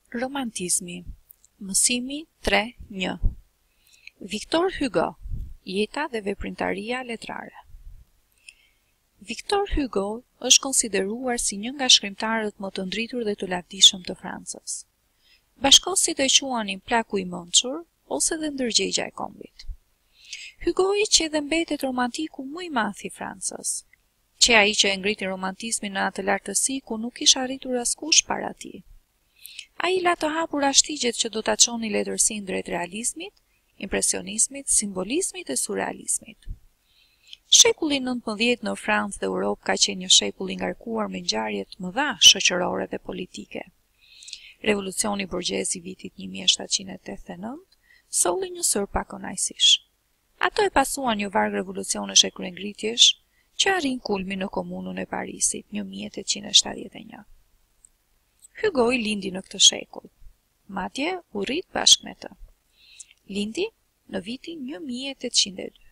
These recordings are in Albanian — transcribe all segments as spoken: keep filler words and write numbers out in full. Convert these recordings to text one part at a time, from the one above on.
Romantizmi. Mësimi tre një. Victor Hugo. Jeta dhe veprimtaria letrare. Victor Hugo është konsideruar si një nga shkrimtarët më të ndritur dhe të lavdishëm të Francës. Bashkosit e quanin plaku i mençur ose dhe ndërgjegja e kombit. Hugoi që edhe mbetet romantiku më i madh i Francës, që ai që e ngriti romantizmin në atë lartësi ku nuk kishte arritur askush para tij. Ai la të hapur ashtigjet që do ta çoni letërsinë drejt realizmit, impresionizmit, simbolizmit e surrealizmit. Shekulli nëntëmbëdhjetë në Francë dhe Europë ka qenë një shekull i ngarkuar me ngjarje të mëdha shoqërore dhe politike. Revolucioni borgjez i vitit një mijë e shtatëqind e tetëdhjetë e nëntë solli një sër pakënaqësish. Ato e pasuan një varg revolucionesh e kryengritjesh që arrin kulmin në komunën e Parisit një mijë e tetëqind e shtatëdhjetë e një. Hugo i lindi në këtë shekull, madje u rrit bashkë me të. Lindi në vitin një mijë e tetëqind e dy.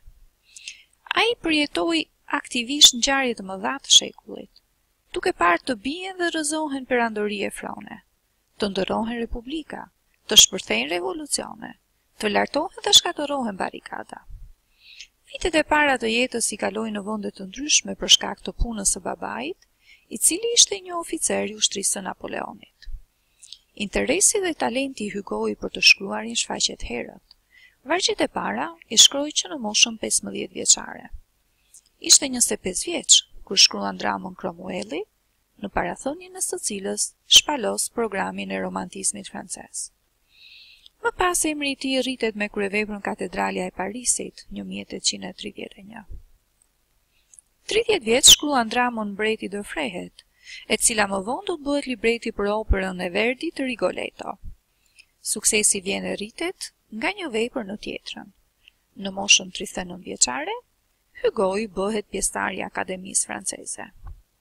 Ai përjetoi aktivisht ngjarje të mëdha të shekullit, duke parë të bien dhe rrëzohen perandori e frone, të ndërrohen republika, të shpërthejnë revolucione, të lartohen dhe shkatërohen barikada. Vitet e para të jetës i kaloi në vende të ndryshme për shkak të punës së babait, i cili ishte një oficer i ushtrisë së Napoleonit. Interesi dhe talenti i Hugoi për të shkruarin shfaqet herët. Vargjet e para i shkroi që në moshën pesëmbëdhjetë vjeçare. Ishte njëzet e pesë vjeç kur shkruan dramën Cromwelli, në parathënien e së cilës shpalos programin e romantizmit francez. Më pas emri i tij rritet me kryeveprën Katedralja e Parisit, një mijë e tetëqind e tridhjetë e një. tridhjetë vjeç shkruan dramën Mbreti do frehet, e cila më vonë do të bëhet libreti për operën e Verdi të Rigoletto. Suksesi vjen e rritet nga një vepër në tjetrën. Në moshën tridhjetë e nëntë vjeçare, Hugoi bëhet pjesëtar i Akademisë Franceze.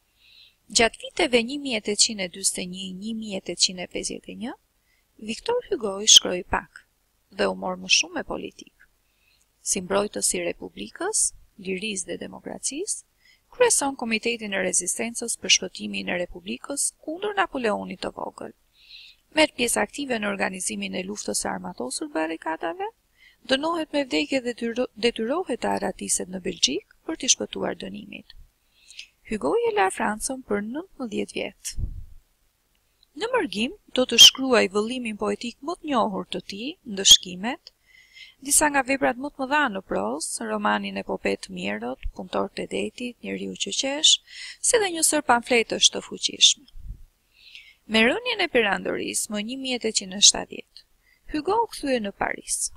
Gjatë viteve një mijë e tetëqind e dyzet e një - një mijë e tetëqind e pesëdhjetë e një, Victor Hugoi shkroi pak dhe u mor më shumë me politikë. Si mbrojtës i Republikës, Lirisë dhe Demokracisë, kryeson Komitetin e Rezistencës për shpëtimin e Republikës kundër Napoleonit të Vogël. Merr pjesë aktive në organizimin e luftës së armatosur barrikadave, dënohet me vdekje dhe detyrohet të aratiset në Belgjik për t'i shpëtuar dënimit. Hugoi e la Francën për nëntëmbëdhjetë vjet. Në mërgim do të shkruaj vëllimin poetik më të njohur të tij, Ndëshkimet, disa nga veprat më të mëdha në prozë, romanin Epopet Mjerot, Punëtorët e detit, Njeriu që qesh, si dhe një sër pamfletësh të fuqishme. Me rënien e perandorisë më një mijë e tetëqind e shtatëdhjetë, Hugo u kthye në Paris.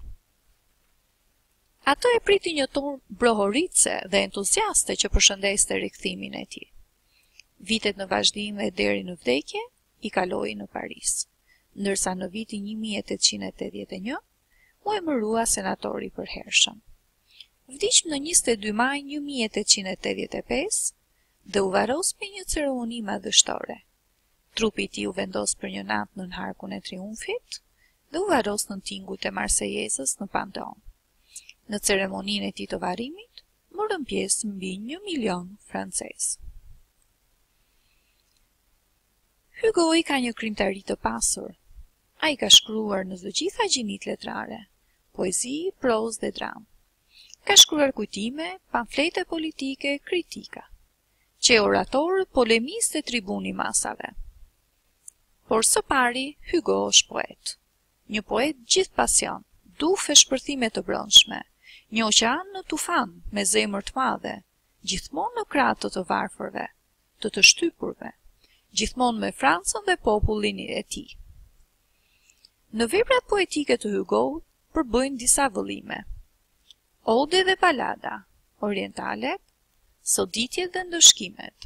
Ato e priti një tonë brohoritse dhe entuziaste që përshëndeste rikthimin e tij. Vitet në vazhdim dhe deri në vdekje i kaloi në Paris, ndërsa në vitin një mijë e tetëqind e tetëdhjetë e një u emërua senator i përhershëm. Vdiq në njëzet e dy maj një mijë e tetëqind e tetëdhjetë e pesë dhe u varos me një ceremoni madhështore. Trupi i tij u vendos për një natë nën Harkun e Triumfit dhe u varos në tingut e Marsejezës në Panteon. Në ceremoninë e tij të varrimit morën pjesë mbi një milion francezë. Hugoi ka një krimtari të pasur. Ai ka shkruar në të gjitha gjinit letrare, poezi, prozë dhe dramë. Ka shkruar kujtime, pamflete politike, kritika, që e orator, polemist dhe tribuni masave. Por së pari, Hugo është poet. Një poet gjithë pasion, dufe shpërthime të brendshme, një oqean në tufan me zemër të madhe, gjithmonë në krah të të varfërve, të të shtypurve, gjithmonë me Francën dhe popullin e tij. Në veprat poetike të Hugo përbëjnë disa vëllime: ode dhe balada, orientalet, soditjet dhe ndëshkimet.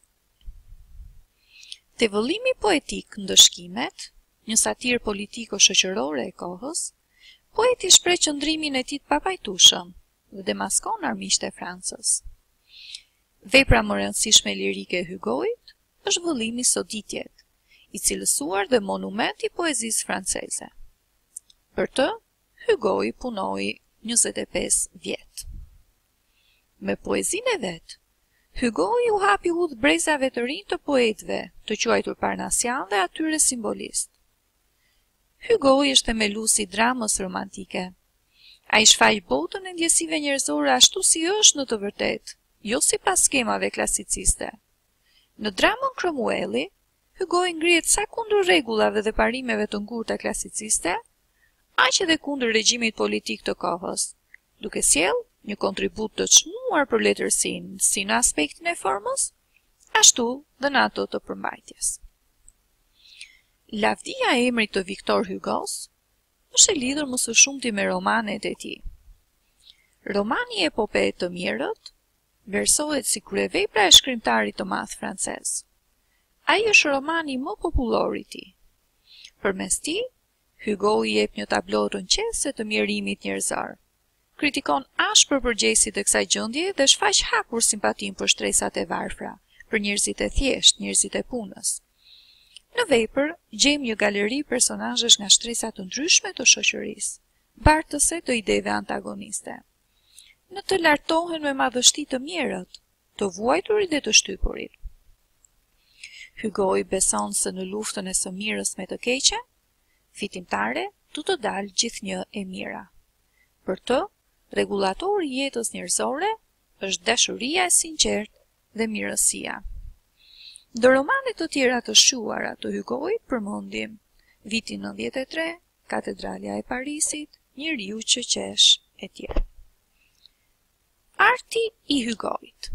Te vëllimi poetik Ndëshkimet, një satirë politiko-shoqërore e kohës, poeti shpreh qëndrimin e tij të papajtueshëm dhe demaskon armiqtë e Francës. Vepra më e rëndësishme lirike e Hugoit është vëllimi Soditjet, i cilësuar dhe monument i poezisë franceze. Për të, Hugoi punoi njëzet e pesë vjet. Me poezinë e vet, Hugoi u hapi udhë brezave të rinj të poetëve, të quajtur parnasian dhe atyre simbolist. Hugo është themeluesi i dramës romantike. Ai shfaq botën e ndjesive njerëzore ashtu si është në të vërtetë, jo sipas skemave klasiciste. Në dramën Cromwelli, Hugo i ngrihet sa kundër rregullave dhe parimeve të ngurta klasiciste, aq edhe kundër regjimit politik të kohës, duke sjellë një kontribut të çmuar për letërsinë si në aspektin e formës, ashtu dhe në ato të përmbajtjes. Lavdia e emrit të Victor Hugos është e lidhur më së shumti me romanet e tij. Romani Epope të Mirët versohet si kryevepra e shkrimtarit të madh francez. Ai është romani më popullor i tij. Përmes tij, Hugo i jep një tablo rënqese të mjerimit njerëzor. Kritikon ashpër përgjegjësit e kësaj gjendje dhe shfaq hapur simpatinë për shtresat e varfra, për njerëzit e thjeshtë, njerëzit e punës. Në vepër, gjejmë një galeri personazhesh nga shtresa të ndryshme të shoqërisë, bartëse të ideve antagoniste. Në të lartohen me madhështi të mjerët, të vuajturit dhe të shtypurit. Hugo i beson se në luftën e së mirës me të keqen, fitimtare do të dalë gjithnjë e mira. Për të, rregullatori i jetës njerëzore është dashuria e sinqertë dhe mirësia. Ndër romanet të tjera të shquara të Hugoit përmendim Viti nëntëdhjetë e tre, Katedralja e Parisit, Njeriu që qesh e tjerë. Arti i Hugoit.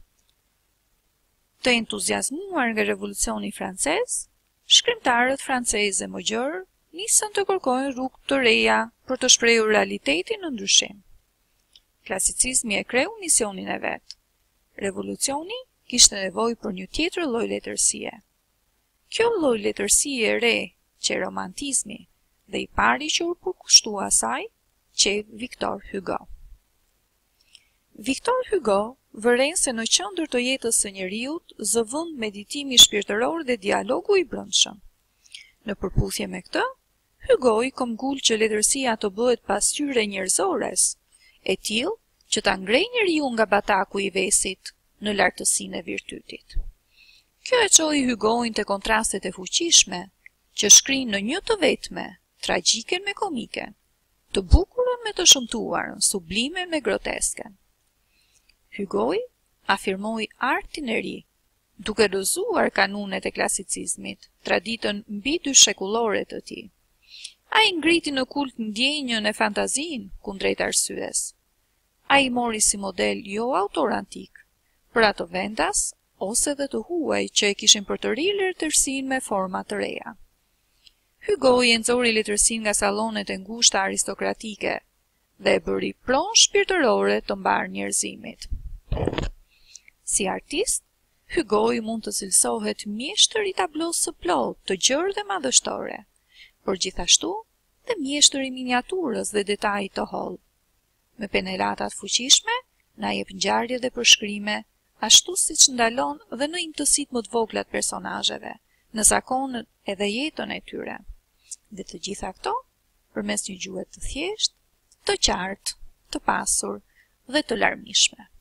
Të entuziazmuar nga revolucioni francez, shkrimtarët francezë më gjerë nisën të kërkojnë rrugë të reja për të shprehur realitetin në ndryshim. Klasicizmi e kreu misionin e vet. Revolucioni kishte nevojë për një tjetër lloj letërsie. Kjo lloj letërsie e re, që romantizmi dhe i pari që u përkushtua asaj, që Victor Hugo. Victor Hugo vëren se në qendër të jetës së njeriut zëvend meditimi shpirtëror dhe dialogu i brendshëm. Në përputhje me këtë, Hugo i këmbgul që letërsia të bëhet pasqyrë njerëzores, e tillë që ta ngrejë njeriu nga bataku i vesit në lartësinë e virtytit. Kjo e çoi Hugoin te kontrastet e fuqishme, që shkrin në një të vetme, tragjiken me komiken, të bukurën me të shëmtuarën, sublimen me grotesken. Hugoi afirmoi artin e ri, duke dozuar kanunet e klasicizmit, traditën mbi dy shekullore të tij. Ai ngriti në kult ndjenjën e fantazin kundrejt arsyes. Ai mori si model jo autor antik, për ato vendas ose dhe të huaj që e kishin për të ri letërsinë me forma të reja. Hugo i nxori letërsinë nga sallonet e ngushta aristokratike dhe e bëri pronë shpirtërore të mbar njerëzimit. Si artist, Hugo i mund të cilësohet mjeshtër i tablosë së plotë, të gjerë dhe madhështore, por gjithashtu dhe mjeshtër i miniaturës dhe detajit të hollë. Me penelatat fuqishme, na jep ngjarje dhe përshkrime, ashtu siç ndalon dhe në imtësitë më të vogla të personazheve, në zakonet edhe jetën e tyre. Dhe të gjitha këto, përmes një gjuhe të thjeshtë, të qartë, të pasur dhe të larmishme.